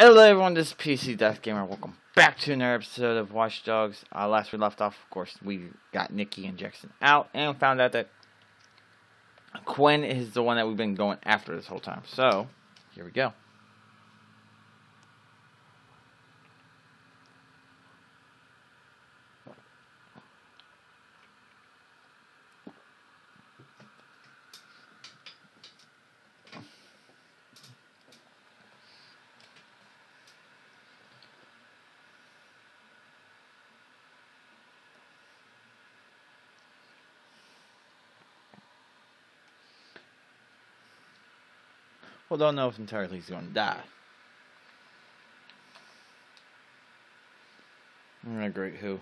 Hello everyone, this is PC Death Gamer. Welcome back to another episode of Watch Dogs. Last we left off, of course, we got Nikki and Jackson out and found out that Quinn is the one that we've been going after this whole time. So, here we go. Well, don't know if entirely he's going to die. Great who.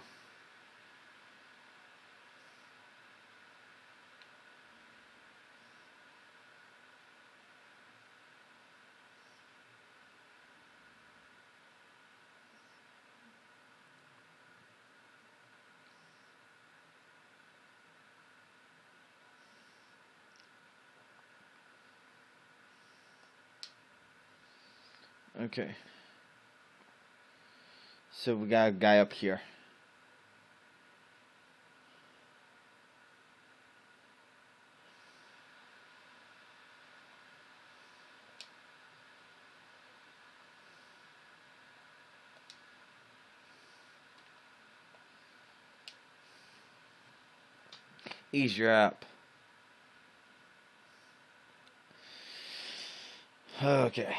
Okay. So we got a guy up here. Ease your up. Okay.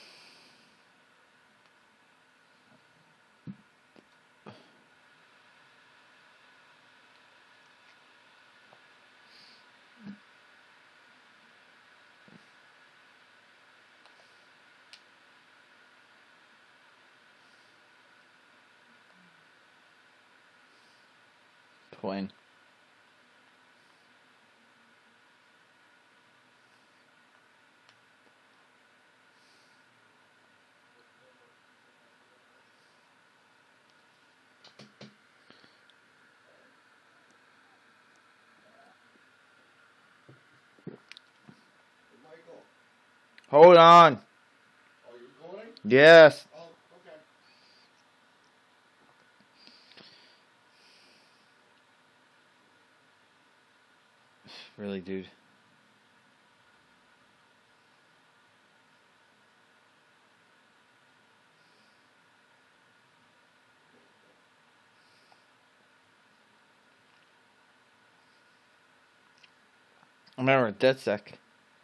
Quinn. Hold on. Are you recording? Yes. Oh, okay. Really, dude. Remember, dead sec.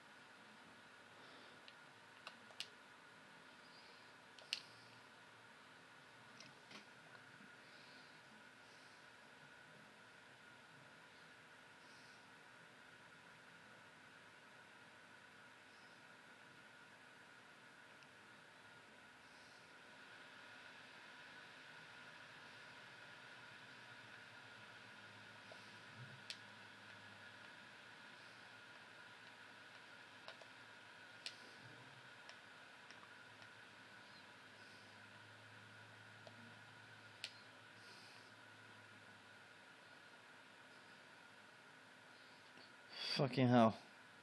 Fucking hell.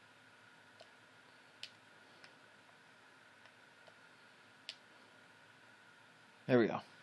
There we go.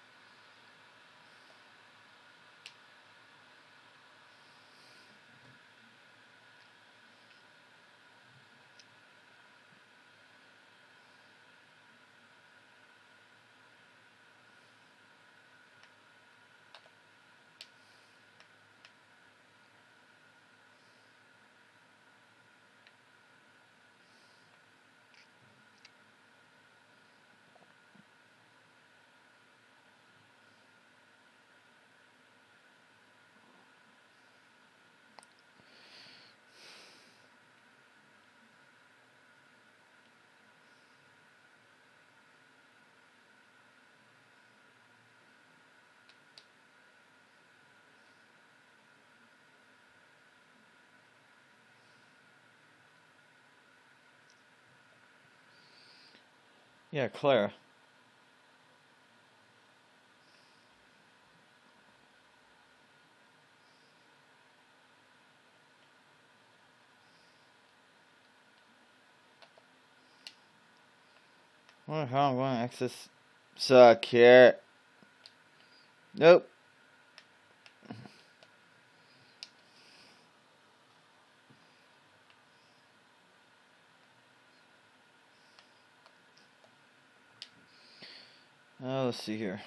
Yeah, Claire. What the hell? I'm going to access. Suck here. Nope. Oh, let's see here.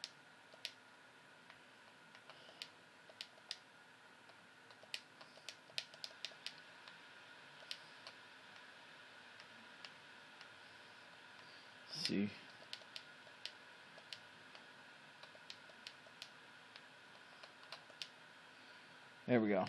Let's see. There we go.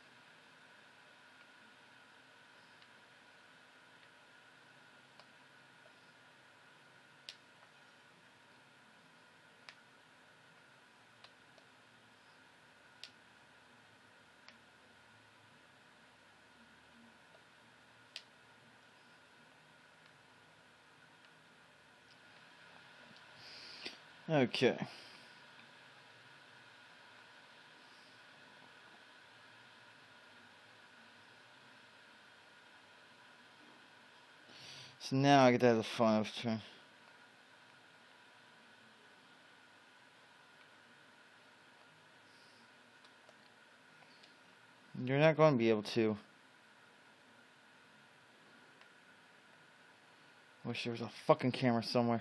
Okay. So now I get to have the fun of trying. You're not going to be able to. Wish there was a fucking camera somewhere.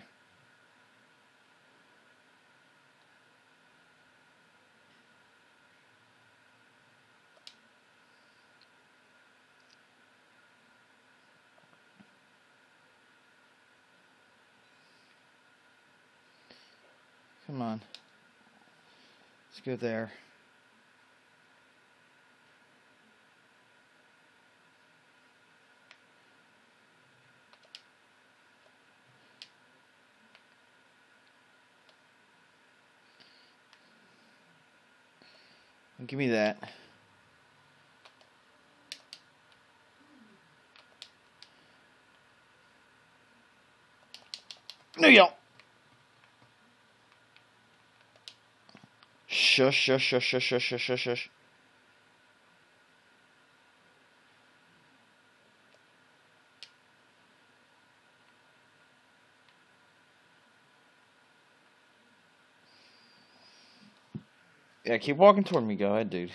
Come on. Let's go there. Give me that. No, you don't. Shush, shush, shush, shush, shush, shush, shush, shush. Yeah, keep walking toward me. Go ahead, dude.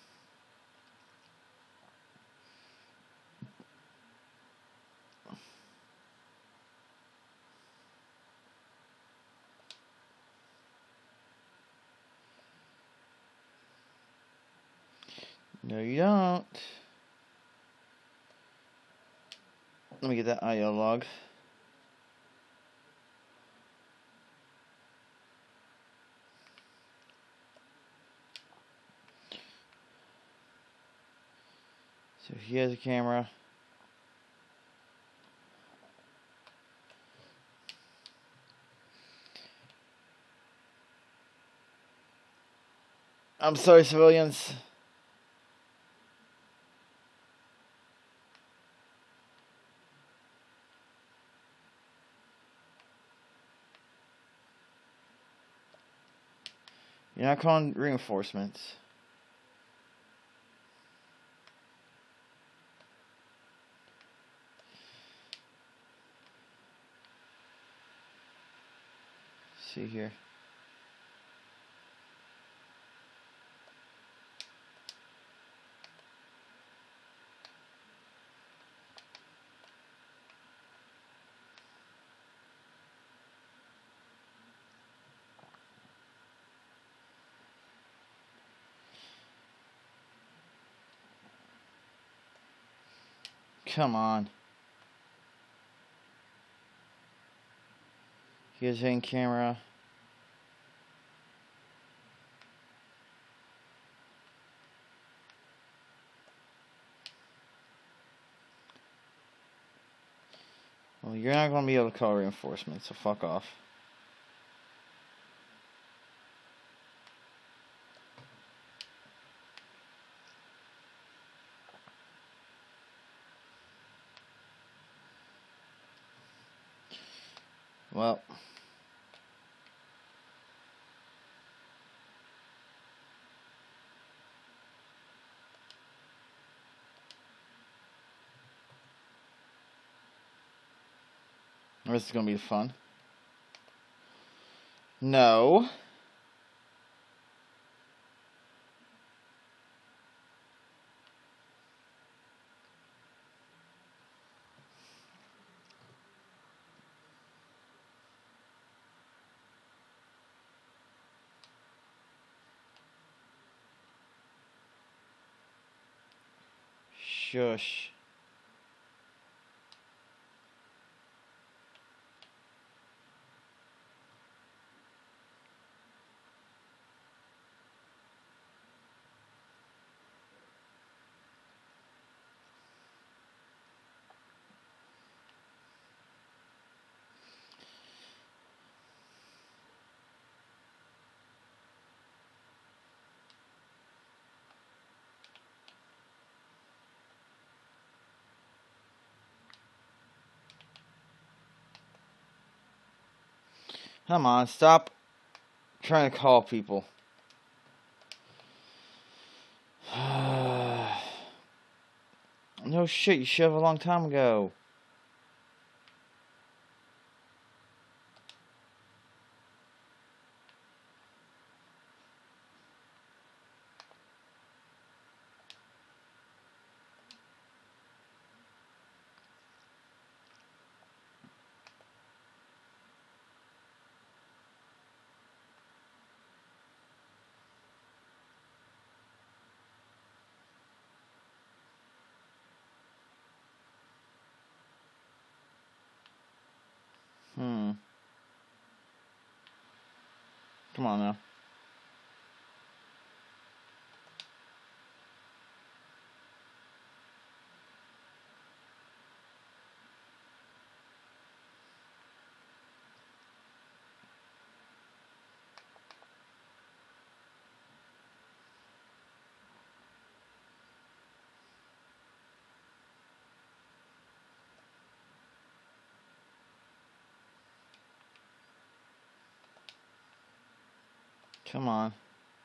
No, you don't. Let me get that IO log. So he has a camera. I'm sorry, civilians. You're not calling reinforcements. See here. Come on. Here's in camera. Well, you're not going to be able to call reinforcements, so fuck off. Well. This is gonna be fun. No. Shush. Come on, stop trying to call people. No shit, you should have a long time ago. Come on now. Come on.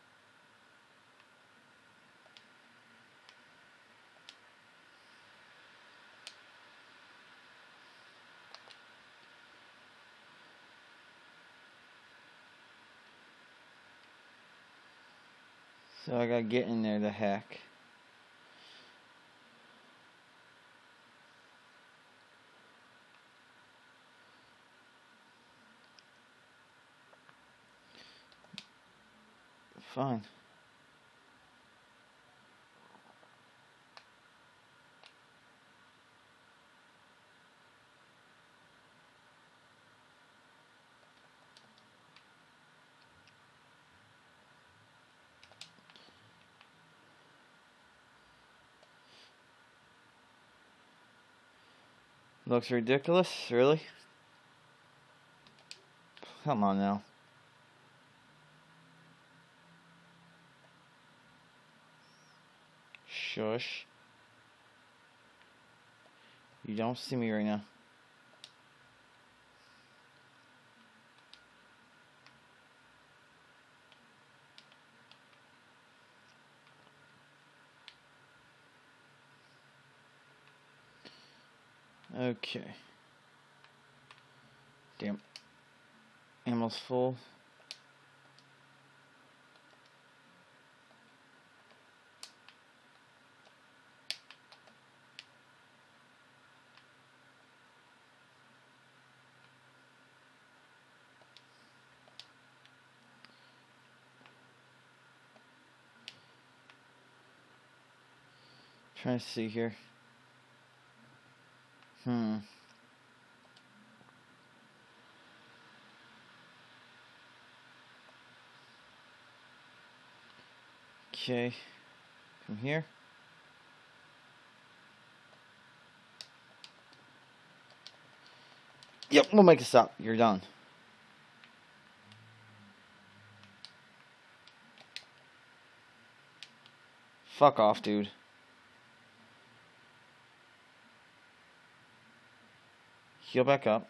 So I gotta get in there to hack. Fine. Looks ridiculous, really? Come on now. Shush. You don't see me right now. Okay. Damn. Ammo's full. Trying to see here. Okay. From here. Yep, we'll make a stop. You're done. Fuck off, dude. Heal back up.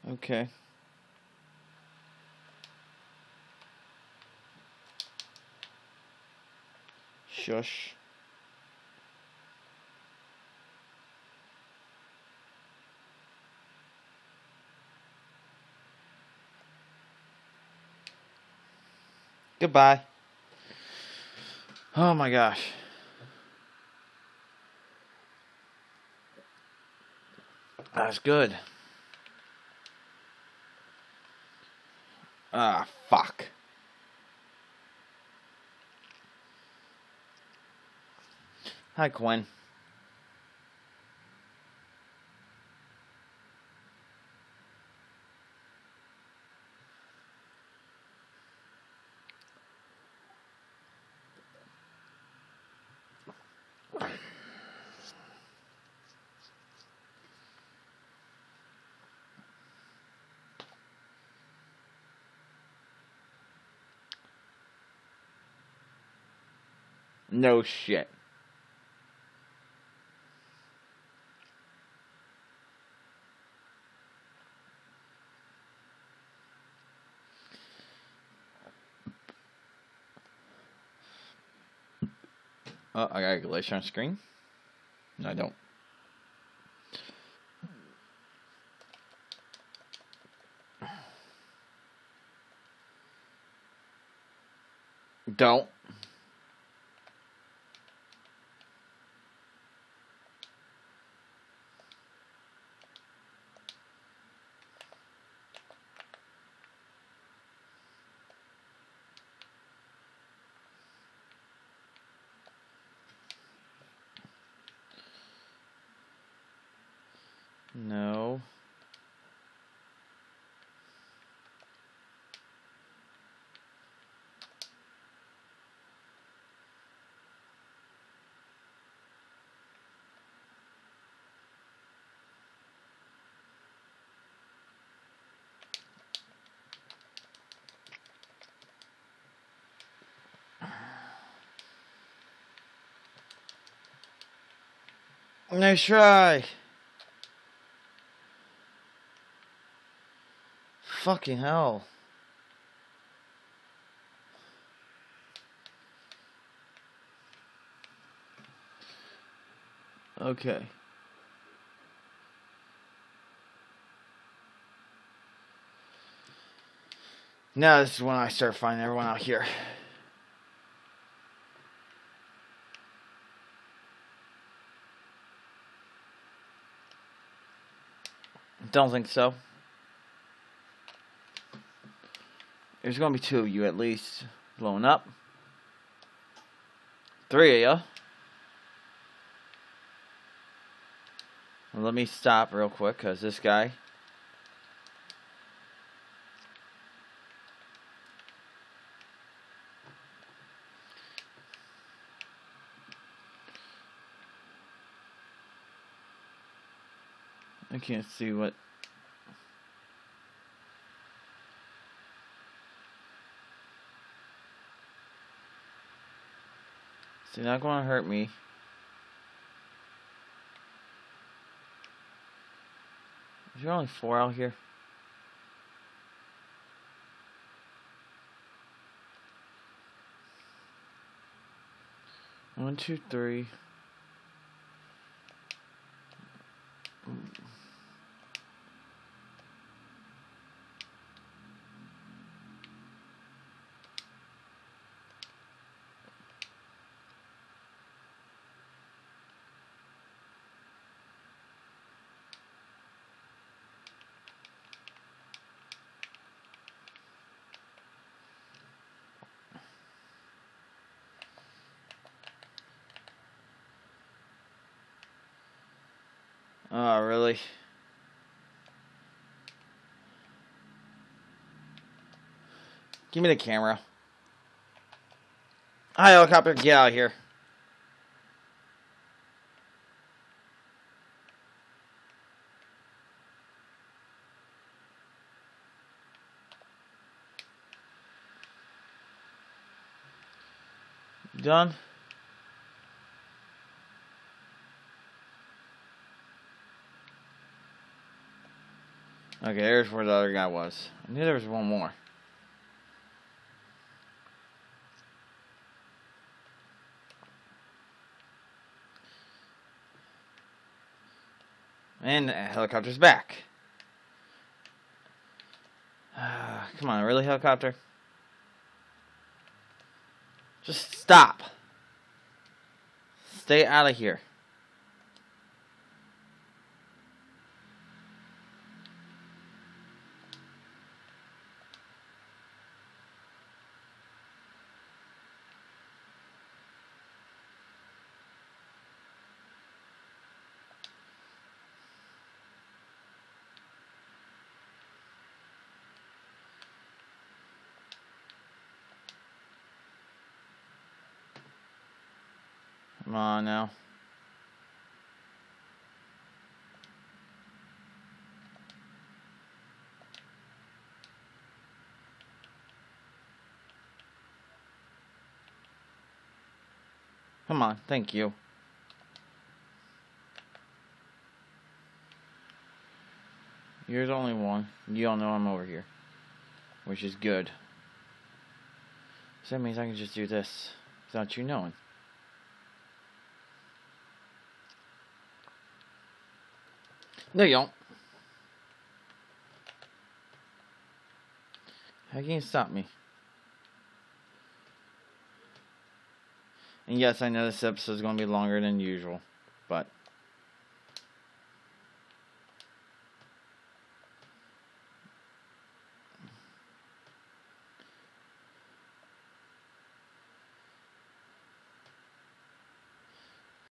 Okay. Shush. Goodbye. Oh my gosh. That's good. Ah, fuck. Hi, Quinn. No shit. Oh, I got a glitch on screen. No, I don't. Don't. No. Nice try. Fucking hell. Okay. Now this is when I start finding everyone out here. Don't think so. There's gonna be 2 of you at least blowing up. 3 of you. Well, let me stop real quick, because this guy. I can't see what. So you're not going to hurt me. Is there only 4 out here? 1, 2, 3. Oh, really? Give me the camera. Hi, helicopter. Get out of here. Done? Okay, there's where the other guy was. I knew there was one more. And the helicopter's back. Come on, really, helicopter? Just stop. Stay out of here. Come on now. Come on, thank you. You're the only one. You all know I'm over here. Which is good. So that means I can just do this without you knowing. No, you don't. How can you stop me? And yes, I know this episode is going to be longer than usual, but